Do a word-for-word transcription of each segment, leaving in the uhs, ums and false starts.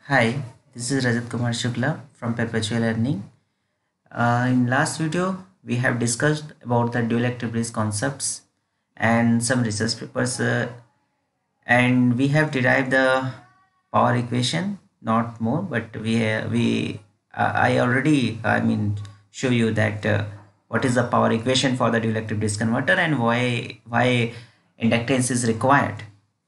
Hi, this is Rajat Kumar Shukla from Perpetual Learning. Uh, in last video, we have discussed about the dual active breeze concepts and some research papers, uh, and we have derived the power equation, not more, but we uh, we uh, I already I mean show you that uh, what is the power equation for the dual active breeze converter and why why inductance is required.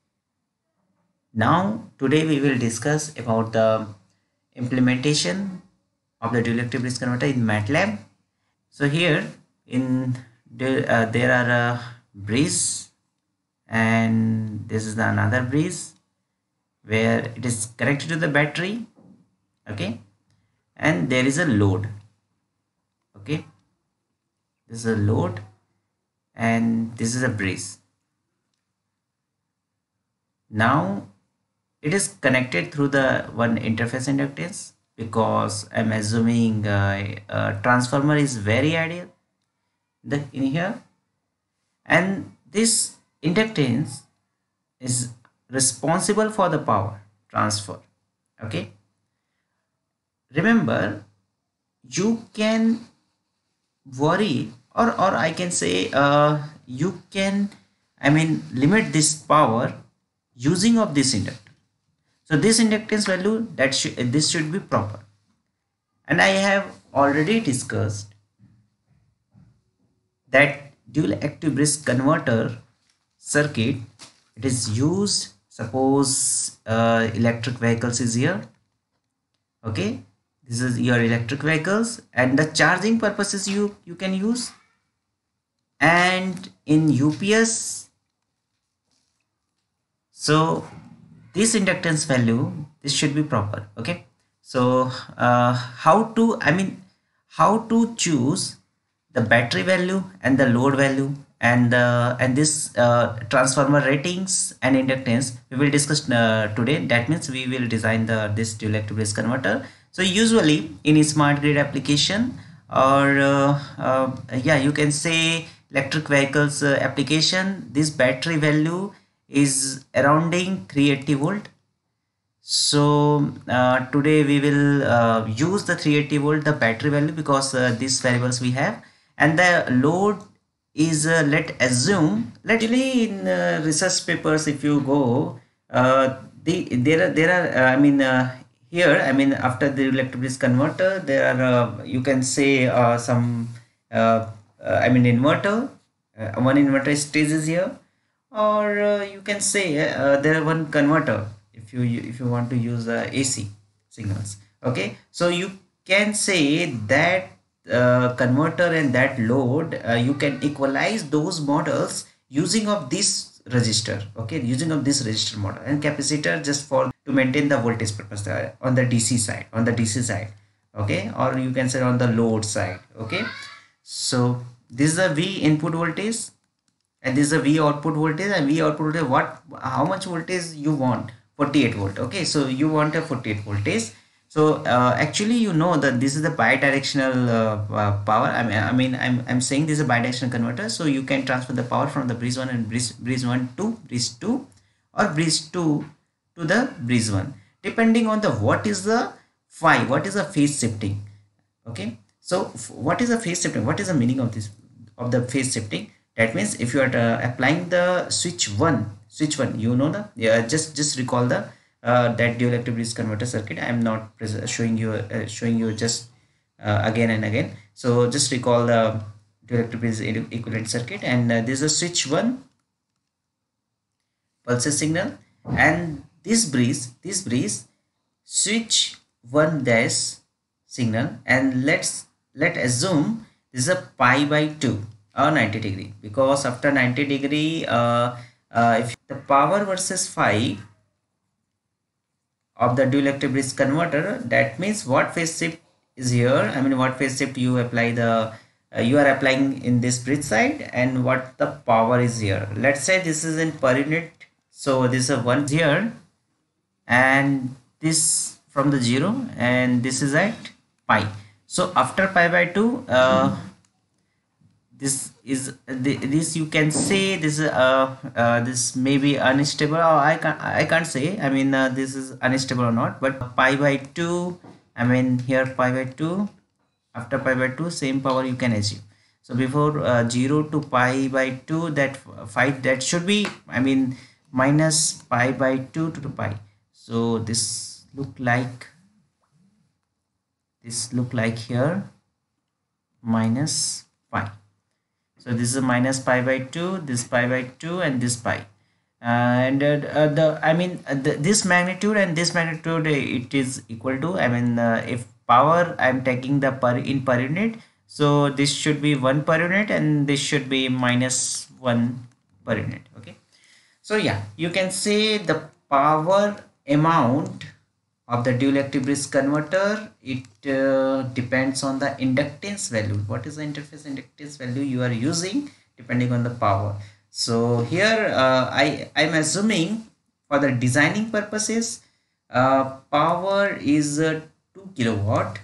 Now, today we will discuss about the implementation of the dual active breeze converter in MATLAB. So here in the, uh, there are a breeze and this is the another breeze where it is connected to the battery, okay, and there is a load, okay. This is a load and this is a breeze. Now it is connected through the one interface inductance because I'm assuming uh, a transformer is very ideal the, in here, and this inductance is responsible for the power transfer. Okay, remember, you can worry, or or I can say uh, you can I mean limit this power using of this inductor. So this inductance value, that should this should be proper, and I have already discussed that dual active breeze converter circuit, it is used, suppose uh, electric vehicles is here, okay, this is your electric vehicles and the charging purposes you you can use, and in U P S. So this inductance value, this should be proper, okay. So uh, how to I mean how to choose the battery value and the load value and uh, and this uh, transformer ratings and inductance we will discuss uh, today. That means we will design the this dual active breeze converter. So usually in a smart grid application, or uh, uh, yeah, you can say electric vehicles uh, application, this battery value is surrounding three hundred eighty volt. So uh, today we will uh, use the three hundred eighty volt, the battery value, because uh, these variables we have, and the load is uh, let assume. Let actually in uh, research papers, if you go, uh, the there are there are uh, I mean uh, here I mean after the electric breeze converter, there are uh, you can say uh, some uh, uh, I mean inverter, uh, one inverter stage is here, or uh, you can say uh, there are one converter if you if you want to use uh, A C signals, okay. So you can say that uh, converter and that load, uh, you can equalize those models using of this resistor, okay, using of this resistor model, and capacitor just for to maintain the voltage purpose uh, on the D C side, on the D C side, okay, or you can say on the load side, okay. So this is a V input voltage and this is a V output voltage, and V output voltage, what how much voltage you want, forty-eight volt, okay. So you want a forty-eight voltage. So uh, actually you know that this is the bidirectional uh, uh, power. I mean, I mean I'm, I'm saying this is a bidirectional converter, so you can transfer the power from the breeze one and breeze, breeze one to breeze two, or breeze two to the breeze one, depending on the what is the phi, what is the phase shifting, okay. So what is the phase shifting, what is the meaning of this, of the phase shifting? That means if you are uh, applying the switch one, switch one, you know the, yeah, just just recall the uh, that dual active breeze converter circuit. I am not showing you uh, showing you just uh, again and again. So just recall the dual active breeze equivalent circuit, and uh, this is a switch one pulses signal, and this breeze this breeze switch one dash signal, and let's let assume this is a pi by two or ninety degree, because after ninety degree uh, uh, if the power versus phi of the dual active breeze converter, that means what phase shift is here, I mean what phase shift you apply the uh, you are applying in this bridge side, and what the power is here. Let's say this is in per unit, so this is a one here, and this from the zero, and this is at pi. So after pi by two, uh, this is the- this you can say this uh, uh this may be unstable, or i can't i can't say, I mean uh, this is unstable or not, but pi by two, I mean here pi by two, after pi by two same power you can achieve. So before uh, zero to pi by two, that five, that should be, I mean minus pi by two to pi. So this look like, this look like here minus pi. So this is a minus pi by two, this pi by two, and this pi. Uh, and uh, uh, the I mean uh, the, this magnitude and this magnitude, uh, it is equal to, I mean uh, if power I'm taking the per in per unit, so this should be one per unit and this should be minus one per unit. Okay, so yeah, you can say the power amount of the dual active bridge converter, it uh, depends on the inductance value. What is the interface inductance value you are using, depending on the power. So here uh, I I'm assuming for the designing purposes, uh, power is uh, two kilowatt,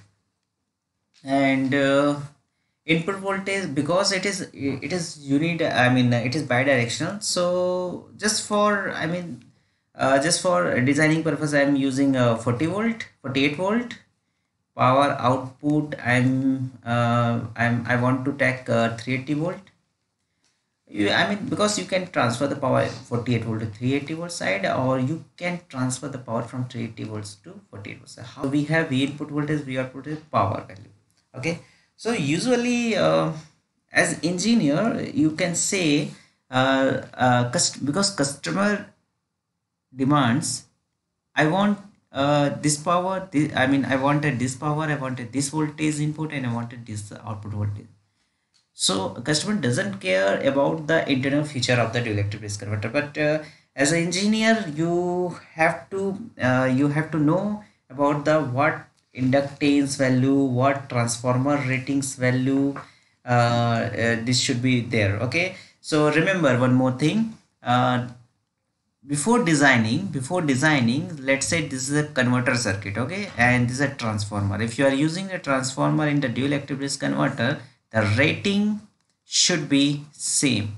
and uh, input voltage, because it is it is unit, I mean it is bidirectional. So just for, I mean uh, just for designing purpose, I'm using a forty volt, forty-eight volt power output. I'm uh, I'm I want to take uh, three eighty volt. You, I mean because you can transfer the power forty-eight volt to three eighty volt side, or you can transfer the power from three eighty volts to forty-eight volts. So how we have V input voltage, V output is power value. Okay, so usually uh, as engineer you can say uh, uh, cust because customer demands, I want uh, this power, this, I mean I wanted this power, I wanted this voltage input, and I wanted this output voltage. So customer doesn't care about the internal feature of the dual active bridge converter, but uh, as an engineer you have to uh, you have to know about the what inductance value, what transformer ratings value, uh, uh, this should be there. Okay, so remember one more thing, uh, before designing before designing let's say this is a converter circuit, okay, and this is a transformer. If you are using a transformer in the dual active bridge converter, the rating should be same.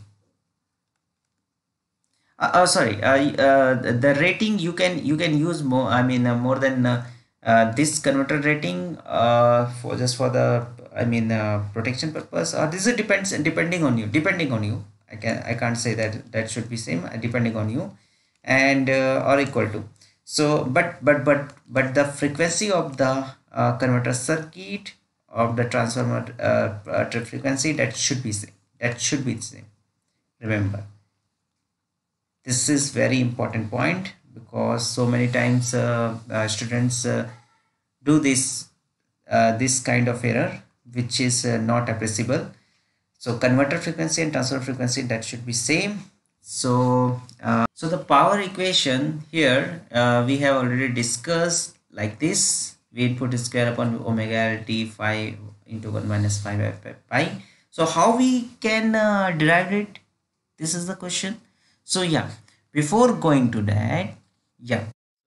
Uh, oh sorry, uh, uh, the rating you can you can use more, I mean uh, more than uh, uh, this converter rating uh, for just for the, I mean uh, protection purpose, or this is depends depending on you, depending on you. I can I can't say that that should be same, uh, depending on you, and uh, or equal to. So but but but but the frequency of the uh, converter circuit of the transformer uh, uh, frequency, that should be same, that should be the same. Remember, this is very important point, because so many times uh, uh, students uh, do this uh, this kind of error, which is uh, not appreciable. So converter frequency and transfer frequency, that should be same. So uh, so the power equation here, uh, we have already discussed like this: v input square upon omega l t phi into one minus phi by pi. So how we can uh, derive it, this is the question. So yeah, before going to that, yeah,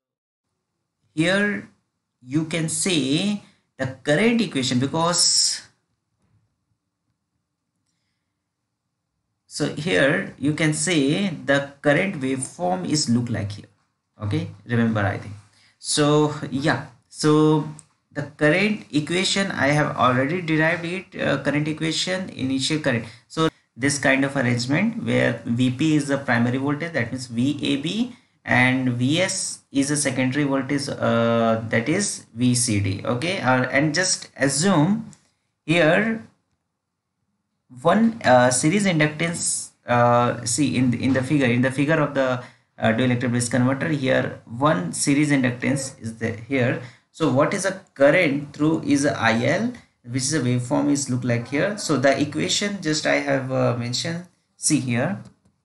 here you can say the current equation, because so here you can say the current waveform is look like here. Okay, remember, I think so. Yeah, so the current equation I have already derived it, uh, current equation, initial current. So this kind of arrangement where Vp is the primary voltage, that means V A B, and Vs is a secondary voltage, uh, that is V C D. Okay, uh, and just assume here one uh, series inductance, uh, see in the, in the figure in the figure of the uh, dual electric bridge converter, here one series inductance is there here. So what is a current through is a I L, which is a waveform is look like here. So the equation just I have uh, mentioned, see here.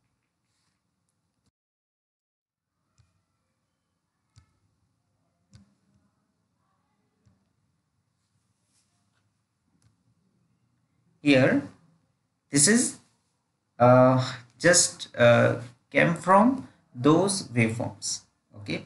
Here this is uh, just uh, came from those waveforms. Okay,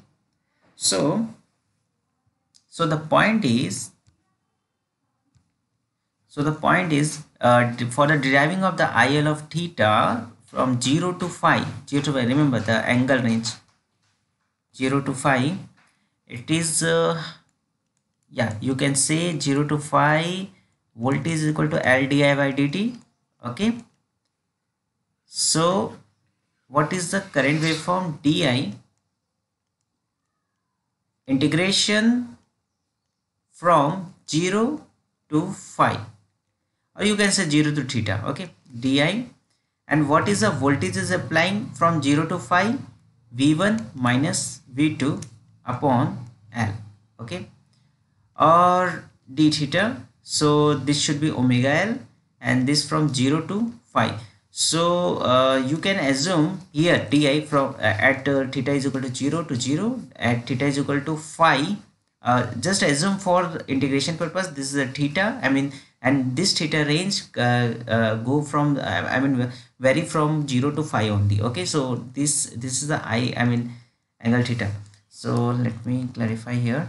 so so the point is, So the point is, uh, for the deriving of the I L of theta from zero to phi, zero to phi, remember the angle range zero to phi, it is uh, yeah, you can say zero to phi voltage is equal to L di by dt. Okay, so what is the current waveform? Di integration from zero to phi, or you can say zero to theta. Okay, di, and what is the voltage is applying from zero to phi? V one minus V two upon L. Okay, or d theta, so this should be omega L, and this from zero to phi. So uh, you can assume here di from uh, at uh, theta is equal to zero to zero, at theta is equal to phi. Uh, just assume for integration purpose this is a theta, I mean, and this theta range uh, uh, go from uh, I mean vary from zero to phi only. Okay, so this this is the I I mean angle theta. So let me clarify here.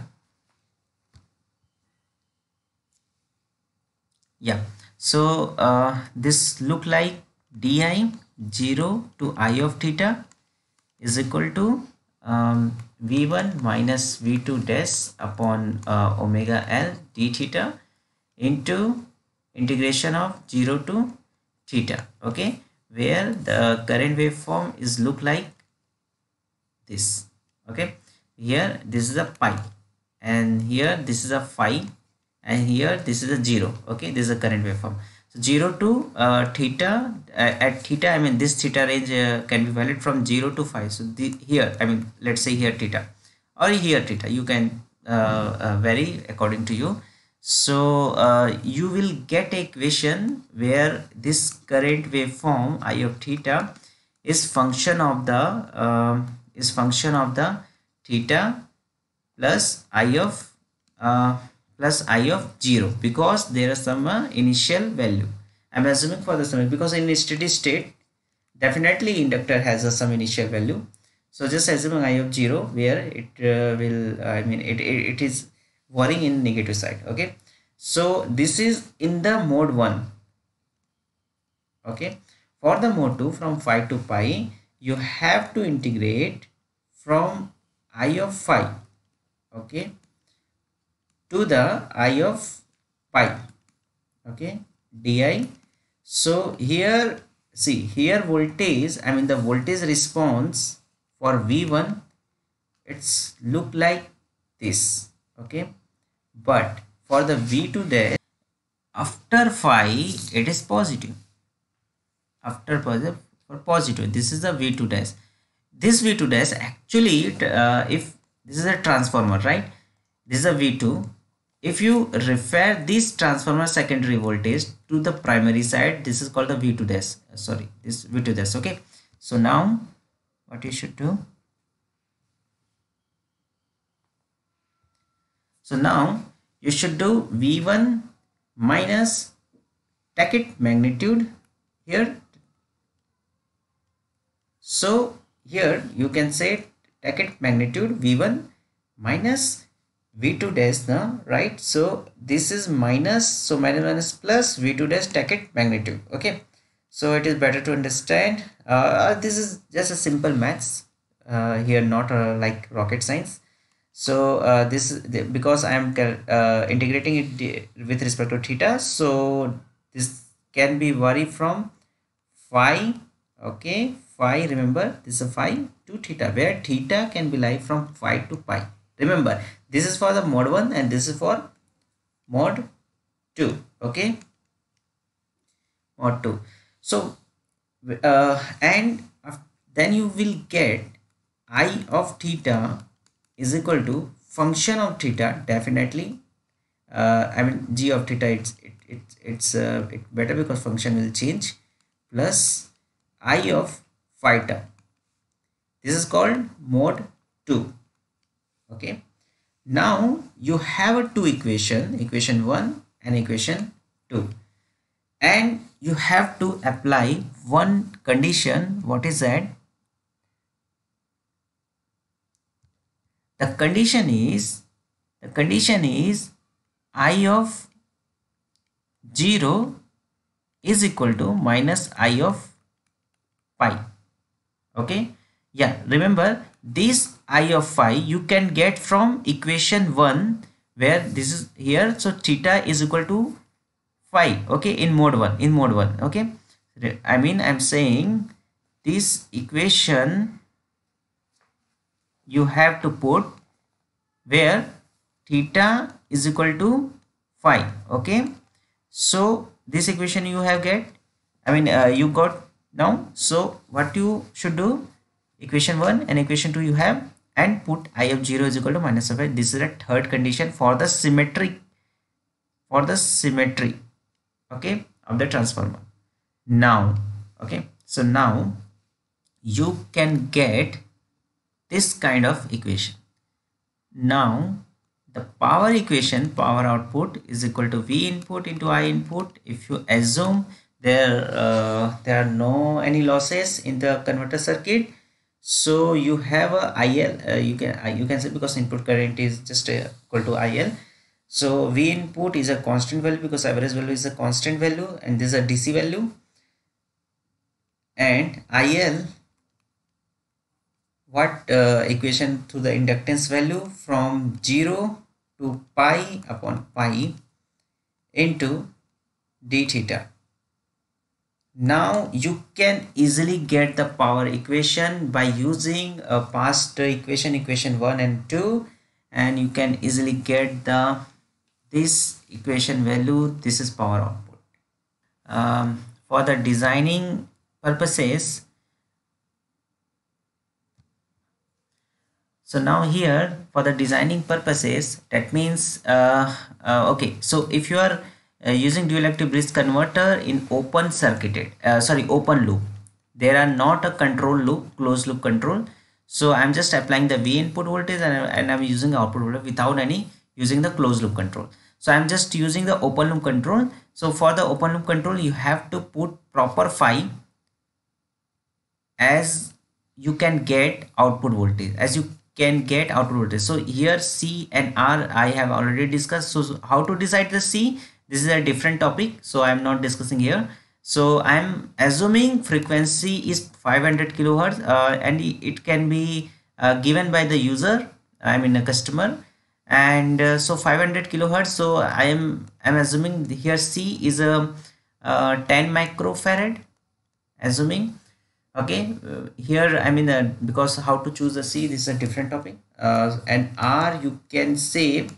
Yeah, so uh, this look like di zero to I of theta is equal to um, v one minus v two dash upon uh, omega L d theta into integration of zero to theta. Okay, where the current waveform is look like this. Okay, here this is a pi, and here this is a phi, and here this is a zero. Okay, this is a current waveform. So zero to uh, theta, uh, at theta I mean this theta range uh, can be valid from zero to phi. So the here I mean let's say here theta, or here theta, you can uh, uh, vary according to you. So uh, you will get a equation where this current waveform I of theta is function of the uh, is function of the theta plus I of uh, plus I of zero, because there is some uh, initial value. I'm assuming for the sum, because in a steady state definitely inductor has a some initial value. So just assuming I of zero where it uh, will I mean it, it, it is varying in negative side. Okay, so this is in the mode one. Okay, for the mode two from phi to pi, you have to integrate from I of phi, okay, to the I of pi. Okay, di. So here see here voltage, I mean the voltage response for V one, it's look like this. Okay, but for the V two dash after phi it is positive. After positive, for positive, this is the V two dash. This V two dash actually uh, if this is a transformer, right, this is a V two. If you refer this transformer secondary voltage to the primary side, this is called the V two dash, sorry, this V two dash. Okay, so now what you should do, so now you should do V one minus, take it magnitude here. So here you can say take it magnitude V one minus V two dash now, right? So this is minus, so minus minus plus V two dash take it magnitude. Okay, so it is better to understand. Uh, this is just a simple maths uh, here, not uh, like rocket science. So uh, this is the, because I am uh, integrating it with respect to theta, so this can be vary from phi. Okay, phi, remember this is a phi to theta, where theta can be like from phi to pi. Remember, this is for the mode one and this is for mode two. Okay, mode two. So uh, and then you will get I of theta is equal to function of theta, definitely uh, I mean g of theta, it's it, it it's uh, it better because function will change, plus I of phi term. This is called mode two. Okay, now you have a two equation, equation one and equation two, and you have to apply one condition. What is that? The condition is the condition is I of zero is equal to minus I of phi. Okay, yeah, remember this I of phi you can get from equation one, where this is here, so theta is equal to phi. Okay, in mode one, in mode one. Okay, I mean I'm saying this equation you have to put where theta is equal to phi. Okay, so this equation you have get, I mean uh, you got now. So what you should do, equation one and equation two you have, and put I of zero is equal to minus of phi. This is a third condition for the symmetry, for the symmetry, okay, of the transformer. Now, okay, so now you can get this kind of equation. Now the power equation, power output is equal to V input into I input. If you assume there uh, there are no any losses in the converter circuit, so you have a I L, uh, you can uh, you can say, because input current is just uh, equal to I L. So V input is a constant value because average value is a constant value, and this is a D C value, and I L, what uh, equation to the inductance value from zero to pi upon pi into d theta. Now you can easily get the power equation by using a past equation, equation one and two, and you can easily get the this equation value. This is power output. Um, for the designing purposes, so now here for the designing purposes, that means uh, uh, okay, so if you are uh, using dual active bridge converter in open circuited, uh, sorry, open loop, there are not a control loop, closed loop control. So I'm just applying the V input voltage, and, and I'm using output voltage without any using the closed loop control. So I'm just using the open loop control. So for the open loop control, you have to put proper phi as you can get output voltage, as you can get output voltage. So here C and R I have already discussed. So how to decide the C, this is a different topic, so I'm not discussing here. So I'm assuming frequency is five hundred kilohertz, uh, and it can be uh, given by the user, I mean a customer, and uh, so five hundred kilohertz. So I am I'm assuming here C is a uh, ten microfarad, assuming. Okay, uh, here I mean uh, because how to choose the C, this is a different topic, uh, and R you can say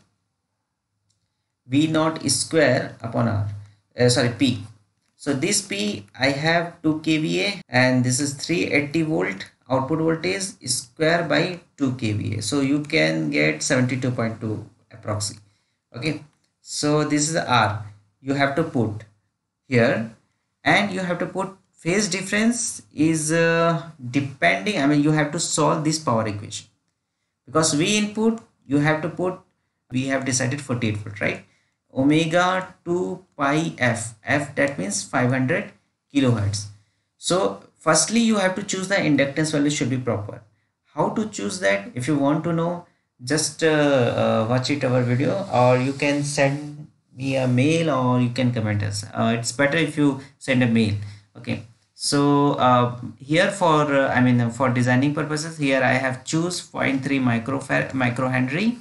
V naught square upon R, uh, sorry P. So this P I have two K V A, and this is three hundred eighty volt output voltage square by two K V A. So you can get seventy-two point two approximately. Okay, so this is the R you have to put here, and you have to put phase difference is uh, depending, I mean you have to solve this power equation, because V input you have to put, we have decided forty-eight volt, right? Omega two pi f, f that means five hundred kilohertz. So firstly you have to choose the inductance value should be proper. How to choose that? If you want to know, just uh, uh, watch it our video, or you can send me a mail, or you can comment us. Uh, it's better if you send a mail. Okay, so uh, here for uh, I mean uh, for designing purposes, here I have choose zero point three microfarad microhenry,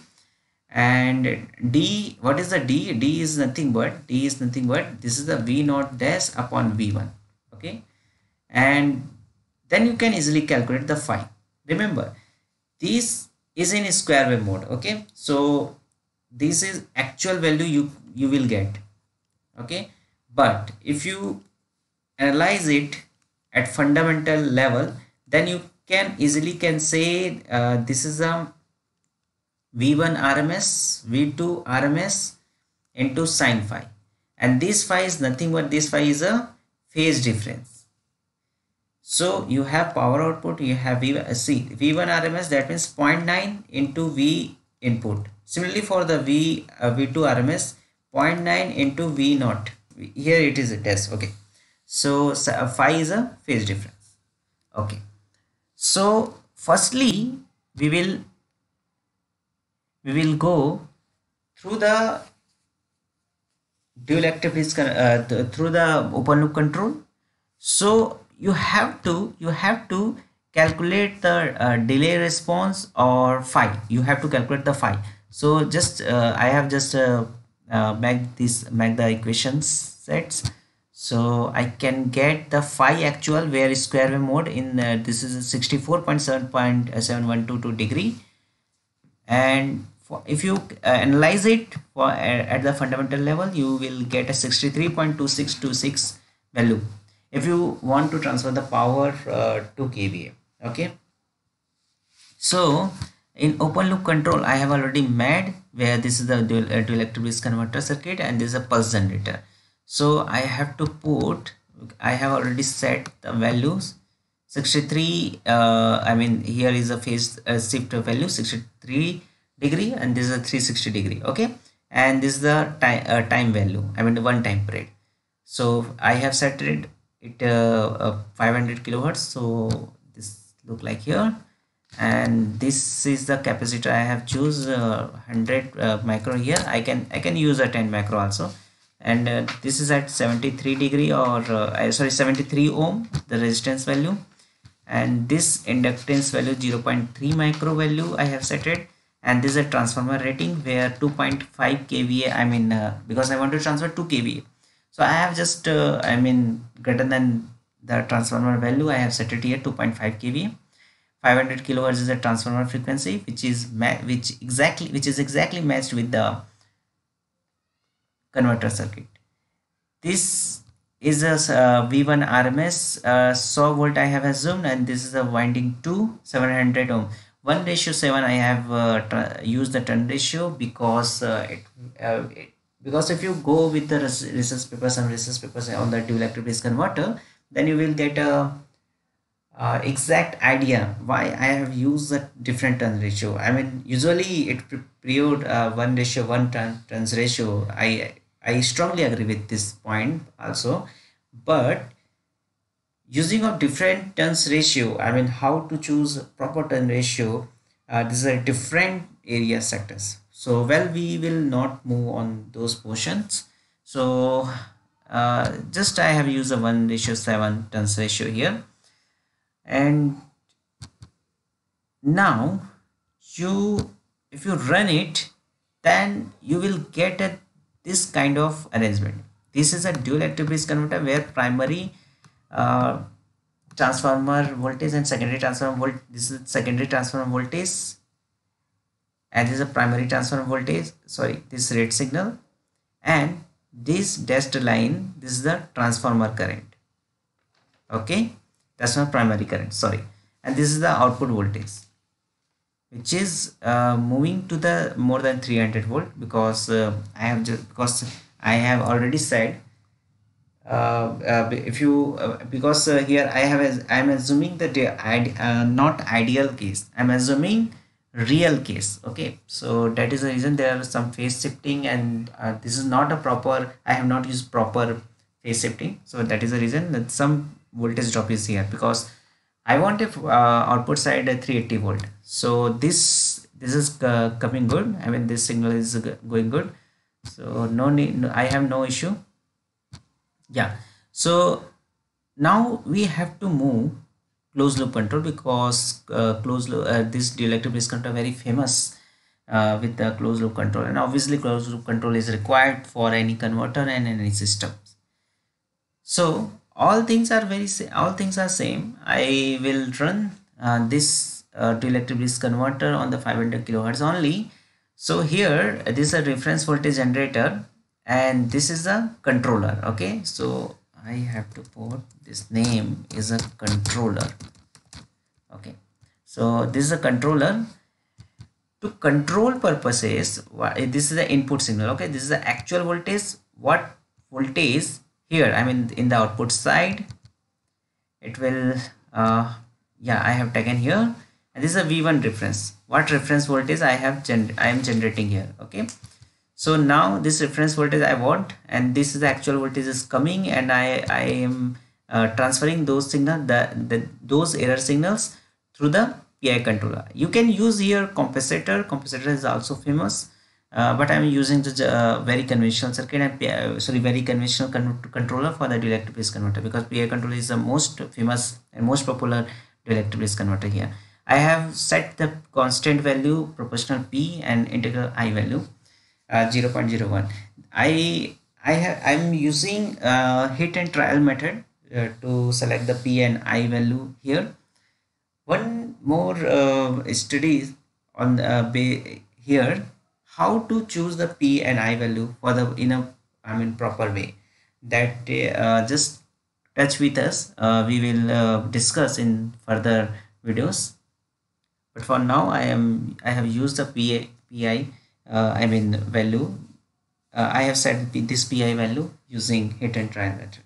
and D, what is the D? D is nothing but D is nothing but this is the V naught dash upon V one. Okay, and then you can easily calculate the phi. Remember, this is in square wave mode. Okay, so this is actual value you you will get. Okay, but if you analyze it at fundamental level, then you can easily can say uh, this is a V one R M S, V two R M S into sine phi, and this phi is nothing but this phi is a phase difference. So you have power output, you have V, see V one R M S, that means zero point nine into V input. Similarly for the V uh, V two R M S, zero point nine into V naught. Here it is a test. Okay, so uh, phi is a phase difference. Okay, so firstly we will we will go through the dual active is con- uh, th- through the open loop control. So you have to you have to calculate the uh, delay response or phi. You have to calculate the phi. So just uh, I have just uh, uh, make this make the equations sets. So I can get the phi actual where square wave mode in uh, this is sixty-four point seven seven one two two degree, and for, if you uh, analyze it for uh, at the fundamental level, you will get a sixty-three point two six two six value if you want to transfer the power uh, to K V A. Okay, so in open loop control I have already made where this is the dual, uh, dual active bridge converter circuit, and this is a pulse generator. So I have to put, I have already set the values sixty-three, uh, I mean here is a phase uh, shift value sixty-three degree, and this is a three sixty degree. Okay, and this is the time uh, time value, I mean the one time period. So I have set it it uh, uh, five hundred kilohertz. So this look like here, and this is the capacitor I have choose uh, one hundred uh, micro here. I can I can use a ten micro also, and uh, this is at seventy-three degree or uh, sorry seventy-three ohm the resistance value, and this inductance value zero point three micro value I have set it, and this is a transformer rating where two point five K V A, I mean uh, because I want to transfer two K V A, so I have just uh, I mean greater than the transformer value I have set it here two point five K V A. five hundred kilohertz is a transformer frequency which is which exactly which is exactly matched with the converter circuit. This is a uh, V one R M S uh, so volt I have assumed, and this is a winding to seven hundred ohm. one ratio seven I have uh, used the turn ratio because uh, it, uh, it because if you go with the research papers and research papers on the dual active bridge converter, then you will get a uh, exact idea why I have used a different turn ratio. I mean usually it period uh, one ratio one turn turns ratio. I I strongly agree with this point also, but using of different turns ratio, I mean how to choose proper turn ratio, uh, these are different area sectors. So well, we will not move on those portions. So uh, just I have used a one ratio seven turns ratio here, and now you if you run it, then you will get a this kind of arrangement. This is a dual active bridge converter where primary uh, transformer voltage and secondary transformer volt this is secondary transformer voltage, and this is a primary transformer voltage, sorry this rate signal, and this dashed line this is the transformer current. Okay, that's not primary current, sorry, and this is the output voltage which is uh, moving to the more than three hundred volt, because uh, I have just because I have already said uh, uh, if you uh, because uh, here I have I am assuming that the uh, not ideal case, I'm assuming real case. Okay, so that is the reason there are some phase shifting, and uh, this is not a proper, I have not used proper phase shifting, so that is the reason that some voltage drop is here, because I want a uh, output side at three eighty volt. So this this is uh, coming good. I mean this signal is going good. So no need. No, I have no issue. Yeah. So now we have to move closed loop control, because uh, closed loop uh, this dual active bridge control very famous uh, with the closed loop control, and obviously closed loop control is required for any converter and any system. So all things are very all things are same. I will run uh, this uh, dual active bridge converter on the five hundred kilohertz only. So here uh, this is a reference voltage generator, and this is a controller. Okay, so I have to put this name is a controller. Okay, so this is a controller. To control purposes, this is the input signal. Okay, this is the actual voltage. What voltage here, I mean in the output side, it will uh, yeah I have taken here, and this is a V one reference. What reference voltage I have gen I am generating here. Okay, so now this reference voltage I want, and this is the actual voltage is coming, and I I am uh, transferring those signal the, the those error signals through the P I controller. You can use here compensator. Compensator is also famous. uh, but I'm using the uh, very conventional circuit and P- uh, sorry very conventional con- controller for the dielectric base converter, because P I controller is the most famous and most popular dielectric base converter here. I have set the constant value proportional P and integral I value uh, zero point zero one. I I have I'm using uh, hit and trial method uh, to select the P and I value here. One more uh, study on uh, ba- here, how to choose the P and I value for the in a I mean proper way. That uh, just touch with us. Uh, we will uh, discuss in further videos. But for now, I am I have used the P I P I uh, I mean value. Uh, I have set this P I value using hit and try method,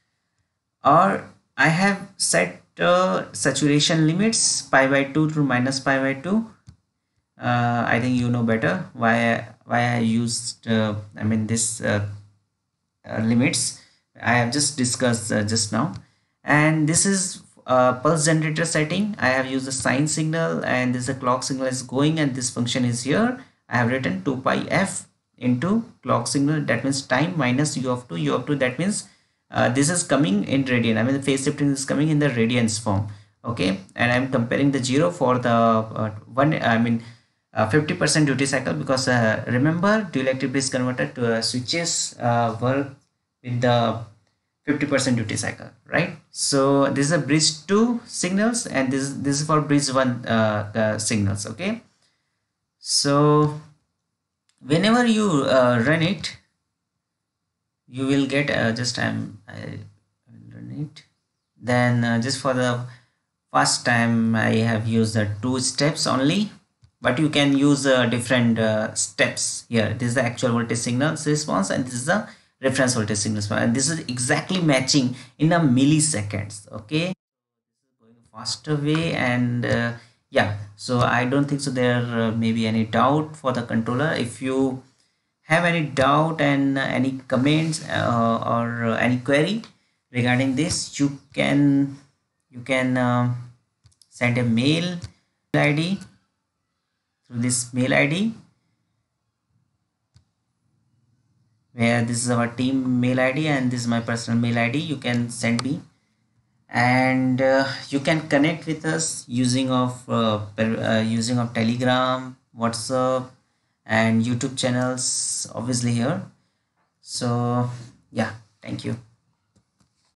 or I have set uh, saturation limits pi by two to minus pi by two. uh, I think you know better why why I used uh, I mean this uh, uh, limits. I have just discussed uh, just now, and this is uh, pulse generator setting. I have used a sine signal, and this is a clock signal is going, and this function is here. I have written two pi f into clock signal, that means time minus u of two. U of two, that means uh, this is coming in radian. I mean the phase shifting is coming in the radians form. Okay, and I'm comparing the zero for the uh, one I mean uh, fifty percent duty cycle, because uh, remember dielectric base converter to uh, switches uh, work with the fifty percent duty cycle, right? So this is a bridge two signals, and this this is for bridge one uh, uh, signals. Okay, so whenever you uh, run it, you will get uh, just I'm I will run it. Then uh, just for the first time I have used the two steps only, but you can use uh, different uh, steps here. This is the actual voltage signals response, and this is the reference voltage signal response, and this is exactly matching in a milliseconds. Okay, going faster way, and uh, yeah, so I don't think so there uh, may be any doubt for the controller. If you have any doubt and uh, any comments uh, or uh, any query regarding this, you can you can uh, send a mail id through this mail id, where this is our team mail id and this is my personal mail id. You can send me, and uh, you can connect with us using of uh, per- uh, using of Telegram, WhatsApp, and YouTube channels obviously here. So yeah, thank you.